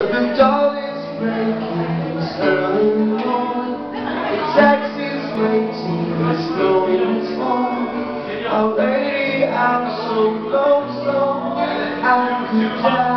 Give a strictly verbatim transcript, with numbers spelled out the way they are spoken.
The dawn is breaking, it's early in the morning. The taxi's waiting, it's going home. Oh lady, I'm so lonesome, I could die.